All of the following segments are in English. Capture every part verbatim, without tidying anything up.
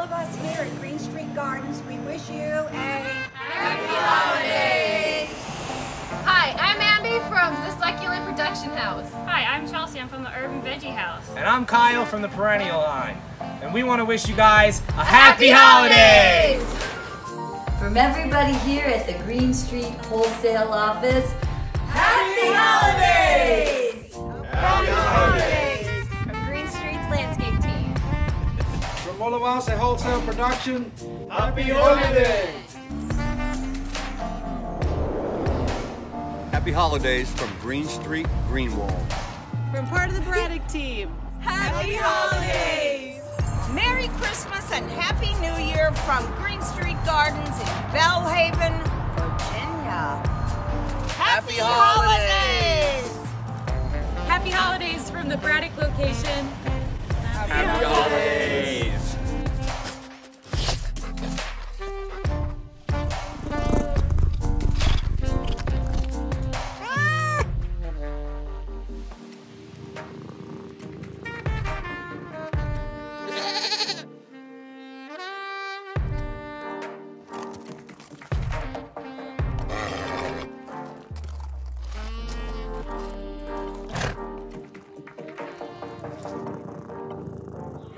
of us here at Greenstreet Gardens, we wish you a Happy Holidays! Hi, I'm Abby from the Succulent Production House. Hi, I'm Chelsea. I'm from the Urban Veggie House. And I'm Kyle from the Perennial Line. And we want to wish you guys a, a happy, happy holidays! holidays! From everybody here at the Greenstreet Wholesale Office, Happy Holidays! Happy Holidays! From Greenstreet's landscape team. From all of us at Wholesale Production, Happy Holidays! Happy Holidays from Greenstreet Greenwald. From part of the Braddock team, Happy Holidays! Merry Christmas and Happy New Year from Greenstreet Gardens in Bellhaven, Virginia. Happy Holidays! Happy Holidays from the Braddock location. Happy, happy holidays!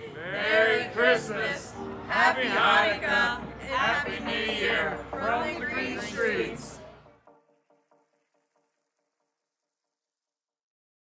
Merry Christmas, Happy Hanukkah, Happy New Year from the